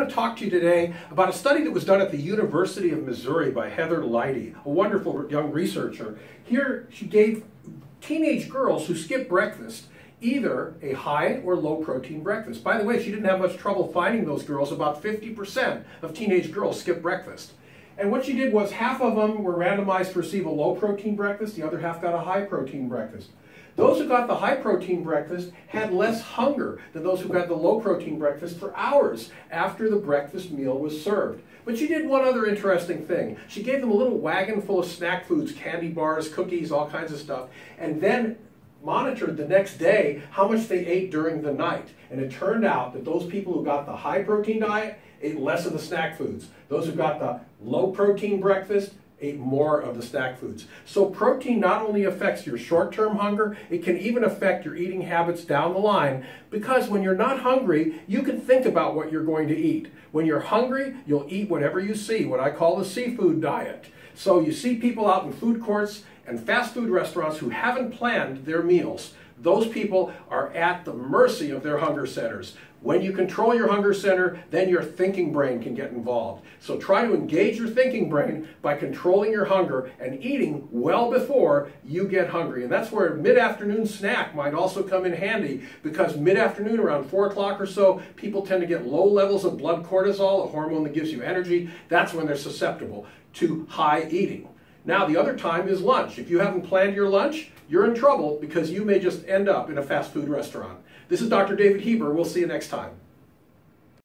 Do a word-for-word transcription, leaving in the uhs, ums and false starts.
want to talk to you today about a study that was done at the University of Missouri by Heather Leidy, a wonderful young researcher. Here she gave teenage girls who skipped breakfast either a high or low protein breakfast. By the way, she didn't have much trouble finding those girls. About fifty percent of teenage girls skip breakfast. And what she did was half of them were randomized to receive a low protein breakfast, the other half got a high protein breakfast. Those who got the high protein breakfast had less hunger than those who got the low protein breakfast for hours after the breakfast meal was served. But she did one other interesting thing. She gave them a little wagon full of snack foods, candy bars, cookies, all kinds of stuff, and then monitored the next day how much they ate during the night. And it turned out that those people who got the high protein diet ate less of the snack foods. Those who got the low protein breakfast ate more of the snack foods. So protein not only affects your short-term hunger, it can even affect your eating habits down the line, because when you're not hungry, you can think about what you're going to eat. When you're hungry, you'll eat whatever you see, what I call the seafood diet. So you see people out in food courts and fast food restaurants who haven't planned their meals. Those people are at the mercy of their hunger centers. When you control your hunger center, then your thinking brain can get involved. So try to engage your thinking brain by controlling your hunger and eating well before you get hungry. And that's where a mid-afternoon snack might also come in handy, because mid-afternoon around four o'clock or so, people tend to get low levels of blood cortisol, a hormone that gives you energy. That's when they're susceptible to high eating. Now, the other time is lunch. If you haven't planned your lunch, you're in trouble, because you may just end up in a fast food restaurant. This is Doctor David Heber. We'll see you next time.